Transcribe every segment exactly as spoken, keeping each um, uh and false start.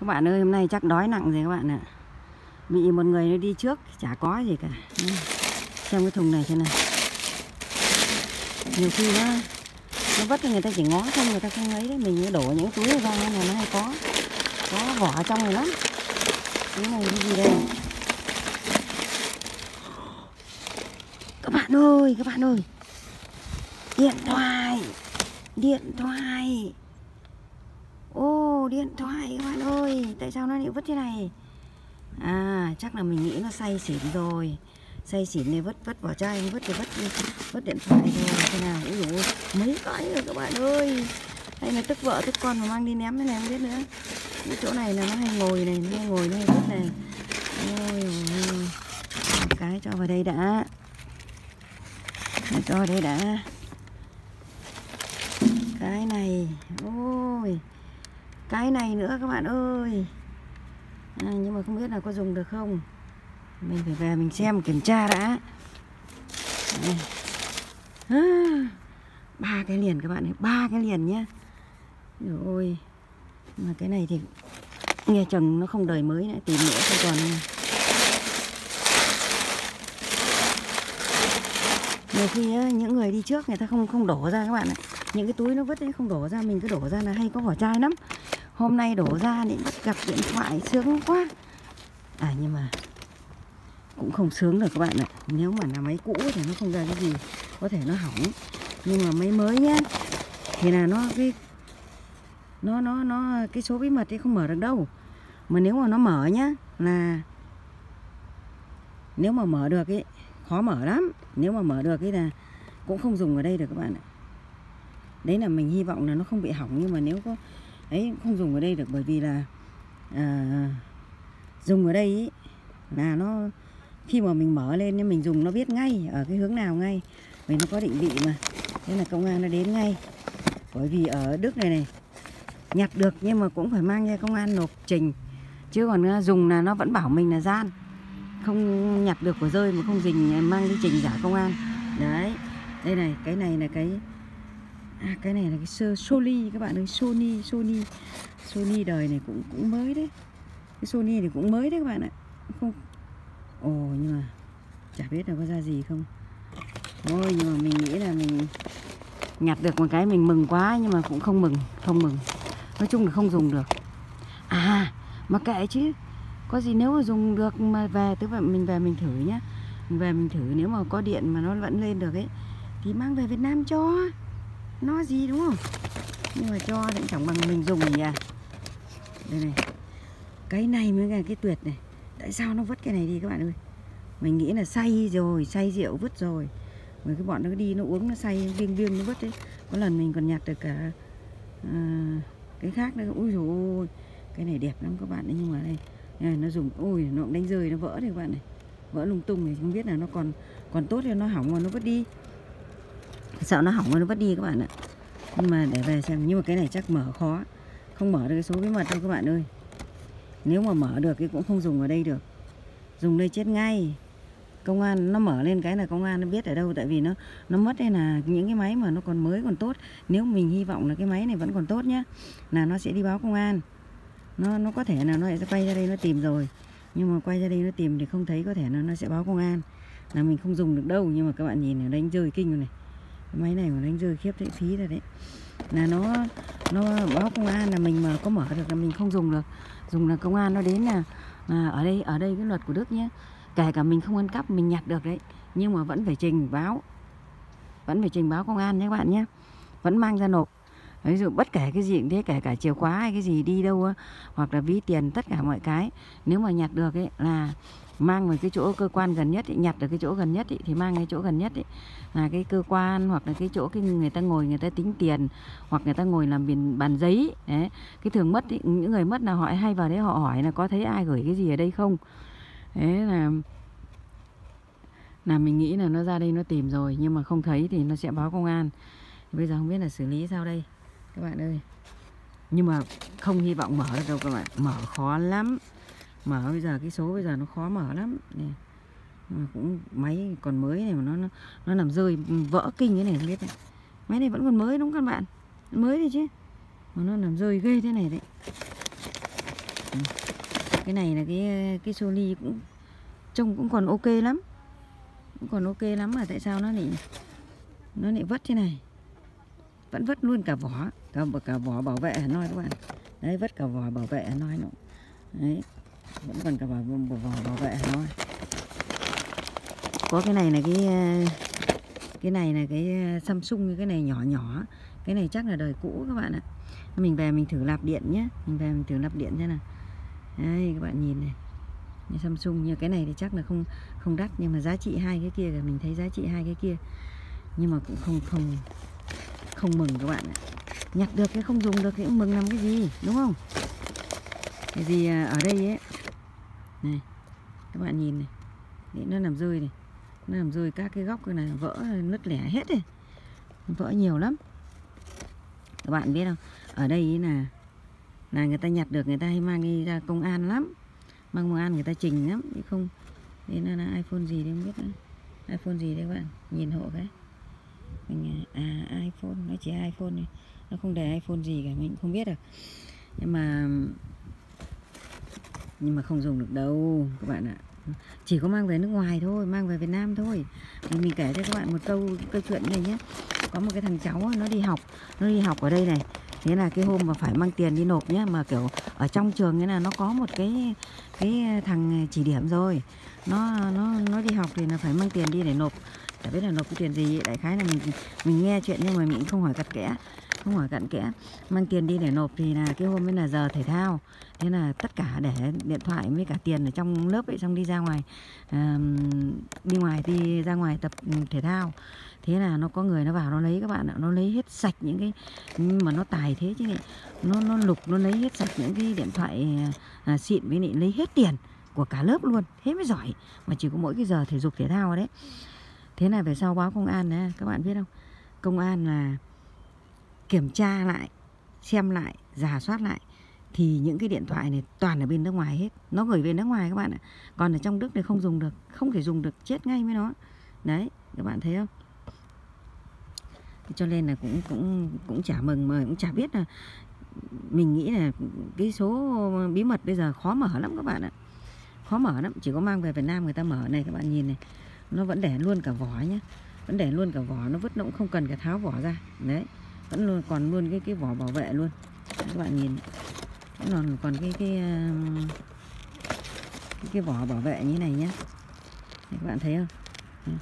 Các bạn ơi, hôm nay chắc đói nặng rồi các bạn ạ. Bị một người nó đi trước chả có gì cả. Xem cái thùng này thế này. Nhiều khi nó nó vất thì người ta chỉ ngó không, người ta không lấy đấy. Mình đổ những túi ra là nó hay có có vỏ trong này lắm. Cái này cái gì đây? Các bạn ơi, các bạn ơi. Điện thoại. Điện thoại. Ô, điện thoại các bạn ơi. Tại sao nó lại vứt thế này? À, chắc là mình nghĩ nó say xỉn rồi. Say xỉn này vứt vứt vỏ chai, vứt thì vứt vứt điện thoại rồi. Thế nào? Ui dồi ôi, mấy cái rồi các bạn ơi. Hay là tức vợ tức con mà mang đi ném thế này không biết nữa. Cái chỗ này là nó hay ngồi này, nó hay ngồi nó hay vứt này. Ôi ôi. Một cái cho vào đây đã. Cho vào đây đã. Cái này, ôi. Cái này nữa các bạn ơi. À, nhưng mà không biết là có dùng được không. Mình phải về mình xem kiểm tra đã. À, ba cái liền các bạn ơi, ba cái liền nhá. Rồi, mà cái này thì nghe chừng nó không đời mới nữa, tìm nữa không còn. Nhiều khi á, những người đi trước người ta không không đổ ra các bạn ạ. Những cái túi nó vứt ấy không đổ ra, mình cứ đổ ra là hay có vỏ chai lắm. Hôm nay đổ ra thì gặp điện thoại sướng quá. À nhưng mà cũng không sướng được các bạn ạ. Nếu mà là máy cũ thì nó không ra cái gì, có thể nó hỏng. Nhưng mà máy mới nhá thì là nó cái nó nó nó cái số bí mật ấy không mở được đâu. Mà nếu mà nó mở nhá là nếu mà mở được ấy khó mở lắm. Nếu mà mở được ấy là cũng không dùng ở đây được các bạn ạ. Đấy là mình hy vọng là nó không bị hỏng, nhưng mà nếu có ấy không dùng ở đây được, bởi vì là à, dùng ở đây ý, là nó khi mà mình mở lên nhưng mình dùng nó biết ngay ở cái hướng nào ngay, vì nó có định vị mà. Thế là công an nó đến ngay. Bởi vì ở Đức này này nhặt được nhưng mà cũng phải mang ra công an nộp trình, chứ còn dùng là nó vẫn bảo mình là gian, không nhặt được của rơi mà không dình mang đi trình giả công an. Đấy, đây này, cái này là cái à, cái này là cái sơ Sony các bạn ơi, Sony Sony Sony đời này cũng cũng mới đấy. Cái Sony này cũng mới đấy các bạn ạ. Không. Ồ, nhưng mà chả biết là có ra gì không. Ôi, nhưng mà mình nghĩ là mình nhặt được một cái mình mừng quá, nhưng mà cũng không mừng, không mừng. Nói chung là không dùng được. À, mà kệ chứ. Có gì nếu mà dùng được mà về, tức là mình về mình thử nhá. Mình về mình thử, nếu mà có điện mà nó vẫn lên được ấy thì mang về Việt Nam cho. Nó gì đúng không? Nhưng mà cho thì chẳng bằng mình dùng nhỉ. Đây này. Cái này mới là cái tuyệt này. Tại sao nó vứt cái này đi các bạn ơi? Mình nghĩ là say rồi, say rượu vứt rồi. Rồi cái bọn nó đi nó uống nó say viêng viêng nó vứt đấy. Có lần mình còn nhặt được cả à, cái khác nữa. Ui dồi ôi, cái này đẹp lắm các bạn đấy. Nhưng mà đây, đây nó dùng, ui nó cũng đánh rơi, nó vỡ đấy các bạn này. Vỡ lung tung thì không biết là nó còn còn tốt hay nó hỏng mà nó vứt đi. Sợ nó hỏng mà nó vứt đi các bạn ạ. Nhưng mà để về xem. Nhưng mà cái này chắc mở khó. Không mở được cái số bí mật đâu các bạn ơi. Nếu mà mở được thì cũng không dùng ở đây được. Dùng đây chết ngay. Công an nó mở lên cái là công an nó biết ở đâu. Tại vì nó nó mất đây là những cái máy mà nó còn mới còn tốt. Nếu mình hy vọng là cái máy này vẫn còn tốt nhá, là nó sẽ đi báo công an. Nó nó có thể là nó sẽ quay ra đây nó tìm rồi. Nhưng mà quay ra đây nó tìm thì không thấy, có thể là nó sẽ báo công an. Là mình không dùng được đâu. Nhưng mà các bạn nhìn này, đánh rơi kinh rồi này. Cái máy này mà đánh rơi khiếp đấy, phí rồi đấy. Là nó nó báo công an là mình mà có mở được là mình không dùng được. Dùng là công an nó đến là, là ở đây ở đây cái luật của Đức nhé. Kể cả mình không ăn cắp mình nhặt được đấy, nhưng mà vẫn phải trình báo. Vẫn phải trình báo công an nhé các bạn nhé. Vẫn mang ra nộp. Ví dụ bất kể cái gì cũng thế, kể cả chìa khóa hay cái gì đi đâu á, hoặc là ví tiền, tất cả mọi cái. Nếu mà nhặt được ấy là mang về cái chỗ cơ quan gần nhất ấy, nhặt được cái chỗ gần nhất ấy, thì mang cái chỗ gần nhất ấy, là cái cơ quan hoặc là cái chỗ cái người ta ngồi người ta tính tiền, hoặc người ta ngồi làm biển bàn giấy đấy. Cái thường mất ấy, những người mất là họ hay vào đấy họ hỏi là có thấy ai gửi cái gì ở đây không. Thế là là mình nghĩ là nó ra đây nó tìm rồi, nhưng mà không thấy thì nó sẽ báo công an. Bây giờ không biết là xử lý sao đây các bạn ơi. Nhưng mà không hy vọng mở được đâu các bạn. Mở khó lắm. Mở bây giờ cái số bây giờ nó khó mở lắm nè. Mà cũng máy còn mới này mà nó nó, nó làm rơi vỡ kinh cái này không biết này. Máy này vẫn còn mới đúng không các bạn? Mới đấy chứ. Mà nó làm rơi ghê thế này đấy. Ừ. Cái này là cái cái soli cũng trông cũng còn ok lắm, cũng còn ok lắm mà tại sao nó lại nó lại vất thế này, vẫn vất luôn cả vỏ, cả cả vỏ bảo vệ Hà Nội các bạn. Đấy, vất cả vỏ bảo vệ Hà Nội nữa. Đấy, vẫn còn cả vỏ, vỏ bảo vệ Hà Nội. Có cái này là cái cái này là cái Samsung, cái này nhỏ nhỏ, cái này chắc là đời cũ các bạn ạ. Mình về mình thử lạp điện nhé, mình về mình thử lạp điện thế nào. Đây các bạn nhìn này, cái Samsung, như cái này thì chắc là không không đắt, nhưng mà giá trị hai cái kia, mình thấy giá trị hai cái kia, nhưng mà cũng không không không mừng các bạn ạ. Nhặt được cái không dùng được thì cũng mừng làm cái gì, đúng không? Cái gì ở đây ấy này, các bạn nhìn này, đấy, nó nằm rơi này, nó nằm rơi các cái góc cái này vỡ nứt lẻ hết rồi, vỡ nhiều lắm các bạn biết không? Ở đây là là người ta nhặt được, người ta hay mang đi ra công an lắm, mang công an người ta trình lắm, chứ không. Đây là, là iPhone gì đấy không biết nữa, iPhone gì đấy các bạn nhìn hộ cái mình, à iPhone, nó chỉ iPhone này, nó không để iPhone gì cả, mình không biết được, nhưng mà nhưng mà không dùng được đâu các bạn ạ. Chỉ có mang về nước ngoài thôi, mang về Việt Nam thôi. Mình, mình kể cho các bạn một câu câu chuyện này nhé. Có một cái thằng cháu nó đi học, nó đi học ở đây này. Thế là cái hôm mà phải mang tiền đi nộp nhé, mà kiểu ở trong trường ấy là nó có một cái cái thằng chỉ điểm rồi. Nó nó nó đi học thì là phải mang tiền đi để nộp. Chả biết là nộp cái tiền gì, đại khái là mình mình nghe chuyện nhưng mà mình không hỏi cặn kẽ. Không hỏi cặn kẽ. Mang tiền đi để nộp thì là cái hôm ấy là giờ thể thao. Thế là tất cả để điện thoại với cả tiền ở trong lớp ấy, xong đi ra ngoài, à, đi ngoài đi ra ngoài tập thể thao. Thế là nó có người nó vào nó lấy các bạn ạ, nó lấy hết sạch những cái, mà nó tài thế chứ này, nó nó lục nó lấy hết sạch những cái điện thoại à, xịn với lại lấy hết tiền của cả lớp luôn, thế mới giỏi, mà chỉ có mỗi cái giờ thể dục thể thao đấy. Thế là về sau báo công an này, các bạn biết không? Công an là kiểm tra lại, xem lại, rà soát lại thì những cái điện thoại này toàn ở bên nước ngoài hết, nó gửi về nước ngoài các bạn ạ. Còn ở trong Đức thì không dùng được, không thể dùng được, chết ngay với nó. Đấy, các bạn thấy không? Cho nên là cũng cũng cũng chả mừng mà cũng chả biết là, mình nghĩ là cái số bí mật bây giờ khó mở lắm các bạn ạ. Khó mở lắm, chỉ có mang về Việt Nam người ta mở này, các bạn nhìn này. Nó vẫn để luôn cả vỏ nhá. Vẫn để luôn cả vỏ, nó vứt nó cũng không cần cả tháo vỏ ra. Đấy, vẫn luôn còn luôn cái cái vỏ bảo vệ luôn. Đấy, các bạn nhìn. Vẫn còn còn cái cái cái, cái vỏ bảo vệ như này nhá. Đấy, các bạn thấy không? Đấy.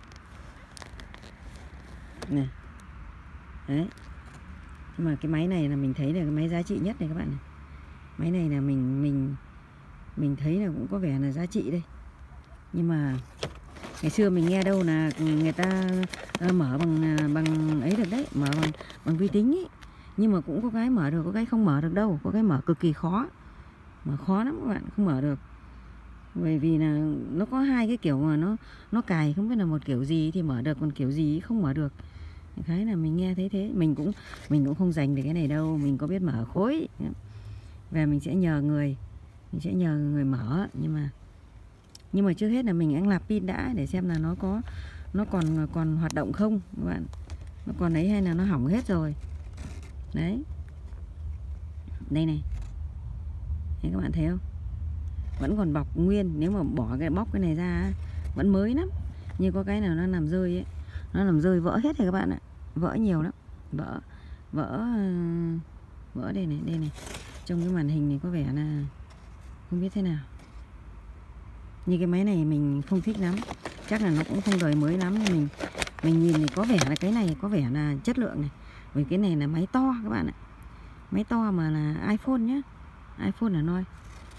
Này. Đấy. Nhưng mà cái máy này là mình thấy là cái máy giá trị nhất này các bạn này. Máy này là mình mình mình thấy là cũng có vẻ là giá trị đây. Nhưng mà ngày xưa mình nghe đâu là người ta mở bằng bằng ấy được đấy, mở bằng bằng vi tính ấy. Nhưng mà cũng có cái mở được, có cái không mở được đâu, có cái mở cực kỳ khó. Mở khó lắm các bạn, không mở được. Bởi vì là nó có hai cái kiểu mà nó nó cài không biết là một kiểu gì thì mở được, còn kiểu gì không mở được. Cái là mình nghe thấy thế, mình cũng mình cũng không dành được cái này đâu, mình có biết mở khối. Về mình sẽ nhờ người, mình sẽ nhờ người mở, nhưng mà nhưng mà trước hết là mình ăn nạp pin đã để xem là nó có nó còn còn hoạt động không các bạn. Nó còn ấy hay là nó hỏng hết rồi. Đấy. Đây này. Đấy, các bạn thấy không? Vẫn còn bọc nguyên, nếu mà bỏ cái bóc cái này ra vẫn mới lắm. Nhưng có cái nào nó nằm rơi ấy, nó nằm rơi vỡ hết rồi các bạn ạ. Vỡ nhiều lắm. Vỡ vỡ vỡ đây này, đây này. Trong cái màn hình này có vẻ là không biết thế nào. Như cái máy này mình không thích lắm, chắc là nó cũng không đời mới lắm, nhưng mình mình nhìn thì có vẻ là cái này có vẻ là chất lượng này. Vì cái này là máy to các bạn ạ, máy to mà là iPhone nhá, iPhone là noi.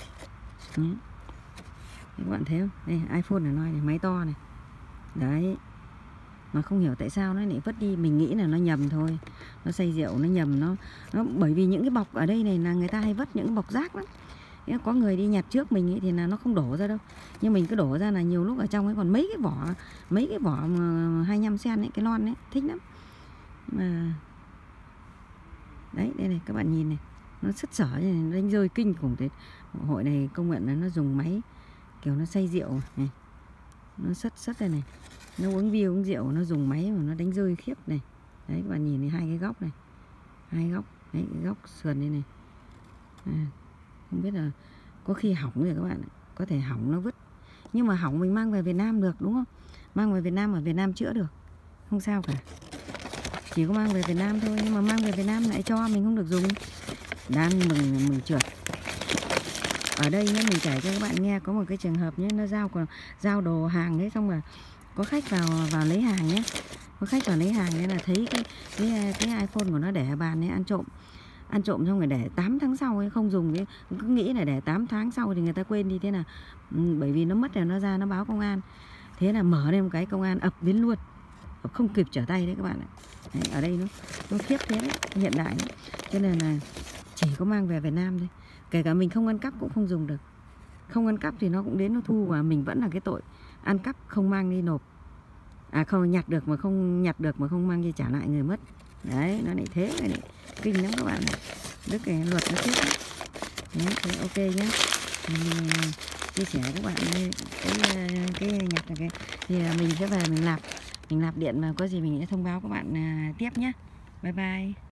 Các bạn thấy không? Đây iPhone là noi này, máy to này. Đấy. Mà không hiểu tại sao nó lại vứt đi, mình nghĩ là nó nhầm thôi, nó say rượu nó nhầm, nó nó bởi vì những cái bọc ở đây này là người ta hay vứt những bọc rác lắm. Có người đi nhặt trước mình ấy thì là nó không đổ ra đâu, nhưng mình cứ đổ ra là nhiều lúc ở trong ấy còn mấy cái vỏ, mấy cái vỏ mà hai mươi lăm sen ấy, cái lon ấy, thích lắm. Mà đấy, đây này các bạn nhìn này, nó sứt sở như này, nó đánh rơi kinh khủng thế. Hội này công nhận là nó dùng máy kiểu nó say rượu này, nó sứt sứt đây này, nó uống bia uống rượu nó dùng máy mà nó đánh rơi khiếp này. Đấy các bạn nhìn này, hai cái góc này, hai góc đấy, cái góc sườn đây này. À. Không biết là có khi hỏng rồi các bạn ạ. Có thể hỏng nó vứt. Nhưng mà hỏng mình mang về Việt Nam được đúng không? Mang về Việt Nam, ở Việt Nam chữa được, không sao cả. Chỉ có mang về Việt Nam thôi. Nhưng mà mang về Việt Nam lại cho mình không được dùng. Đang mừng mừng trượt. Ở đây nhé, mình kể cho các bạn nghe có một cái trường hợp nhé, nó giao còn giao đồ hàng đấy, xong rồi có khách vào vào lấy hàng nhé. Có khách vào lấy hàng nên là thấy cái cái cái iPhone của nó để ở bàn ấy, ăn trộm. Ăn trộm xong rồi để tám tháng sau ấy không dùng ấy, cứ nghĩ là để tám tháng sau thì người ta quên đi thế nào. Ừ, bởi vì nó mất rồi nó ra nó báo công an. Thế là mở lên một cái công an ập đến luôn. Ập không kịp trở tay đấy các bạn ạ. Đấy, ở đây nó nó khiếp thế đấy, hiện đại đấy. Cho nên là chỉ có mang về Việt Nam thôi. Kể cả mình không ăn cắp cũng không dùng được. Không ăn cắp thì nó cũng đến nó thu, và mình vẫn là cái tội ăn cắp không mang đi nộp. À không, nhặt được mà không nhặt được mà không mang đi trả lại người mất. Đấy, nó lại thế này này. Kinh lắm các bạn này. Đức cái luật nó thiết lắm. Đấy, thế ok nhá. Mình chia sẻ với các bạn cái cái, cái nhặt này cái thì mình sẽ về mình nạp mình nạp điện, mà có gì mình sẽ thông báo các bạn tiếp nhé. Bye bye.